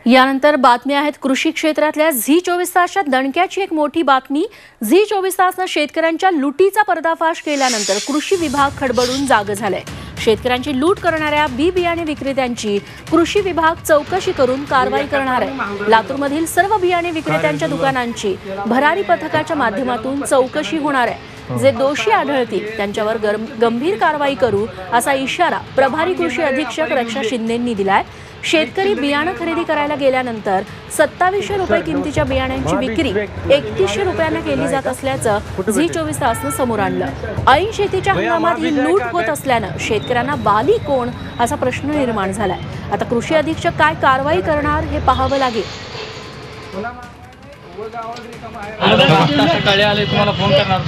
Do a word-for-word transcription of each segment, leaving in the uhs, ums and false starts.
यानंतर बातम्या आहेत कृषी क्षेत्रातल्या झी चोवीस तासच्या दणक्याची एक मोठी बातमी। झी चोवीस तासनं शेतकऱ्यांच्या लुटीचा पर्दाफाश केल्यानंतर कृषी विभाग खडबडून जाग झालाय। शेतकऱ्यांची लूट करणाऱ्या बी बियाणे विक्रेत्यांची कृषी विभाग चौकशी करून कारवाई करणार आहे। लातूरमधील सर्व बियाणे विक्रेत्यांच्या दुकानांची भरारी पथकाच्या माध्यमातून चौकशी होणार आहे। जे दोषी आढळतील त्यांच्यावर गंभीर कारवाई करू असा इशारा प्रभारी कृषी अधीक्षक रक्षा शिंदेंनी दिलाय। शेतकरी बियाणे खरेदी करायला गेल्यानंतर सत्तावीसशे रुपये किमतीच्या बियाण्यांची विक्री एकतीसशे रुपयांना केली जात असल्याचं झी चोवीस तासनं समोर आणलं। ऐन शेतीच्या हंगामात ही लूट होत असल्यानं शेतकऱ्यांना बाली कोण असा प्रश्न निर्माण झालाय। आता कृषी अधीक्षक काय कारवाई करणार हे पाहावं लागेल। सकाळी आले तुम्हाला फोन करणार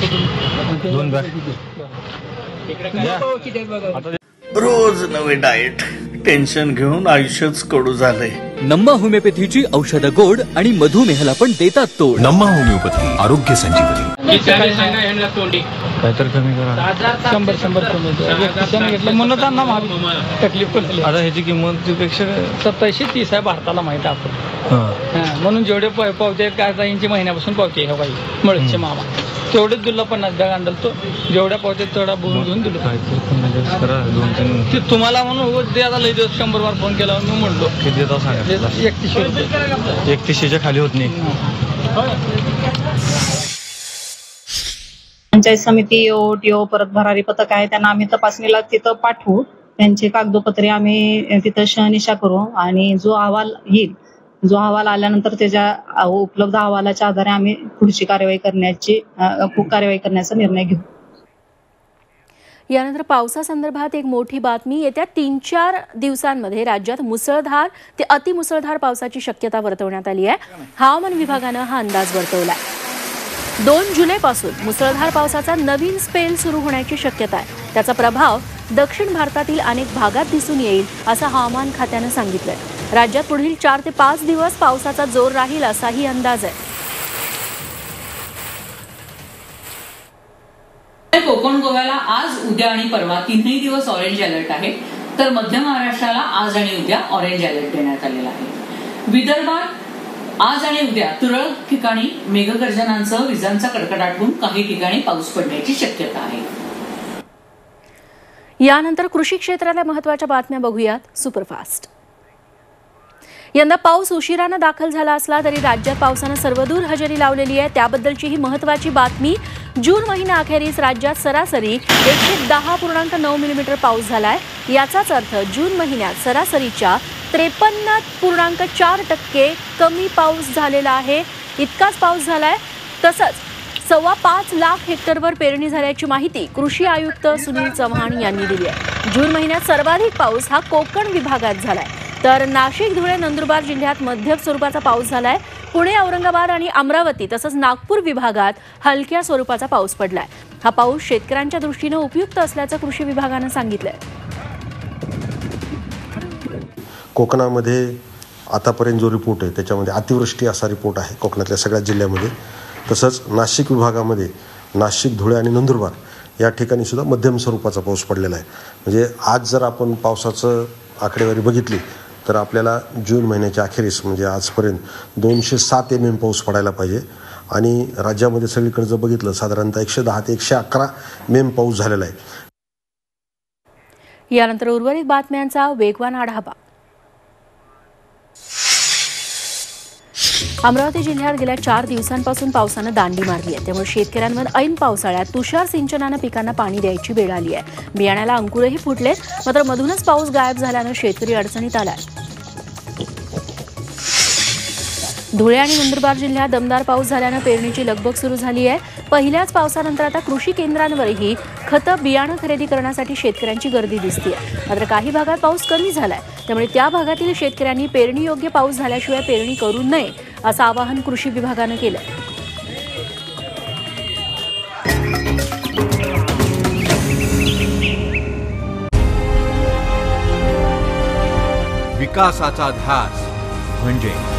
रोज नवे डाएट टेन्शन घेऊन आयुष्यच कडू झालंय। नम्मा होमिओपॅथीची औषध गोड आणि मधुमेहाला पण देतात तोड। नम्मा होमिओपॅथी आरोग्य संजीवनी। काहीतरी कमी करा, शंभर शंभर कमी घेतलं म्हणून त्यांना तकलीफ पडली। आता ह्याची किंमत पेक्षा सत्तावीसशे तीस आहे भारताला माहिती आहे आपण, म्हणून जेवढे पावते काय इंची महिन्यापासून पावते ह्या बाई मळचे मामा तेवढेच दिलं पन्नास बॅग आणलं तो जेवढ्या पावते तेवढा बोलून घेऊन दिलं दोन तीन तुम्हाला म्हणून ते आता लई दिवस शंभर बार फोन केला मी म्हणलो किती देता सांगा। एकतीसशे रुपये एकतीसशेच्या खाली होत नाही। पंचायत समिती ओ टीओ परत भरारी पथक आहे त्यांना आम्ही तपासणीला तिथं पाठवू। त्यांचे कागदोपत्रे आम्ही तिथं शहानिशा करू आणि जो अहवाल येईल जो अहवाल आल्यानंतर त्याच्या उपलब्ध अहवालाच्या आधारे आम्ही पुढची कार्यवाही करण्याची कार्यवाही करण्याचा निर्णय घेऊ। यानंतर पावसासंदर्भात एक मोठी बातमी। येत्या तीन चार दिवसांमध्ये राज्यात मुसळधार ते अतिमुसळधार पावसाची शक्यता वर्तवण्यात आली आहे। हवामान विभागानं हा अंदाज वर्तवलाय। दोन जुलैपासून मुसळधार पावसाचा नवीन स्पेल सुरू होण्याची शक्यता आहे। त्याचा प्रभाव दक्षिण भारतातील अनेक भागात दिसून येईल असं हवामान खात्यानं सांगितलंय। राज्यात पुढील चार ते पाच दिवस पावसाचा जोर राहील असाही अंदाज आहे। कोकण गोव्याला आज उद्या आणि परवा तीनही दिवस ऑरेंज अलर्ट आहे, तर मध्य महाराष्ट्राला आज आणि उद्या ऑरेंज अलर्ट देण्यात आलेला आहे। विदर्भात आज आणि उद्या तुरळक ठिकाणी मेघगर्जनांसह विजांचा कडकडाट होऊन काही ठिकाणी पाऊस पडण्याची शक्यता आहे। यानंतर कृषी क्षेत्रातल्या महत्त्वाच्या बातम्या बघूयात सुपरफास्ट। यंदा पाऊस उशिराने दाखल झाला असला तरी राज्यात पावसानं सर्वदूर हजेरी लावलेली आहे। त्याबद्दलची ही महत्त्वाची बातमी। जून महिन्याअखेरीस राज्यात सरासरी एकशे दहा पूर्णांक नऊ मिलीमीटर पाऊस झालाय। याचाच अर्थ जून महिन्यात सरासरीच्या त्रेपन्न पूर्णांक चार टक्के कमी पाऊस झालेला आहे। इतकाच पाऊस झालाय। तसंच सव्वा पाच लाख हेक्टरवर पेरणी झाल्याची माहिती कृषी आयुक्त सुनील चव्हाण यांनी दिली आहे। जून महिन्यात सर्वाधिक पाऊस हा कोकण विभागात झालाय, तर नाशिक, धुळे, नंदुरबार जिल्ह्यात मध्यम स्वरूपाचा पाऊस झालाय। पुणे, औरंगाबाद आणि अमरावती तसंच नागपूर विभागात हलक्या स्वरूपाचा पाऊस पडलाय। हा पाऊस शेतकऱ्यांच्या दृष्टीने उपयुक्त असल्याचं कृषी विभागानं सांगितलंय। कोकणामध्ये आतापर्यंत जो रिपोर्ट आहे त्याच्यामध्ये अतिवृष्टी असा रिपोर्ट आहे कोकणातल्या सगळ्या जिल्ह्यामध्ये। तसंच नाशिक विभागामध्ये नाशिक, धुळे आणि नंदुरबार या ठिकाणी सुद्धा मध्यम स्वरूपाचा पाऊस पडलेला आहे। म्हणजे आज जर आपण पावसाचं आकडेवारी बघितली तर आपल्याला जून महिन्याच्या अखेरीस म्हणजे आजपर्यंत दोनशे सात एम एम पाऊस पडायला पाहिजे आणि राज्यामध्ये सगळीकडे जर बघितलं साधारणतः एकशे दहा ते एकशे अकरा एम एम पाऊस झालेला आहे। यानंतर उर्वरित बातम्यांचा वेगवान आढावा। अमरावती जिल्ह्यात गेल्या चार दिवसांपासून पावसानं दांडी मारली आहे, त्यामुळे शेतकऱ्यांवर ऐन पावसाळ्यात तुषार सिंचनानं पिकांना पाणी द्यायची वेळ आली आहे। बियाण्याला अंकुरही फुटलेत, मात्र मधूनच पाऊस गायब झाल्यानं शेतकरी अडचणीत आलाय। धुळे आणि नंदुरबार जिल्ह्यात दमदार पाऊस झाल्यानं पेरणीची लगबग सुरू झाली आहे। पहिल्याच पावसानंतर आता कृषी केंद्रांवरही खतं बियाणं खरेदी करण्यासाठी शेतकऱ्यांची गर्दी दिसते। मात्र काही भागात पाऊस कमी झालाय, त्यामुळे त्या भागातील शेतकऱ्यांनी पेरणीयोग्य पाऊस झाल्याशिवाय पेरणी करू नये असं आवाहन कृषी विभागानं केलंय। विकासाचा ध्यास म्हणजे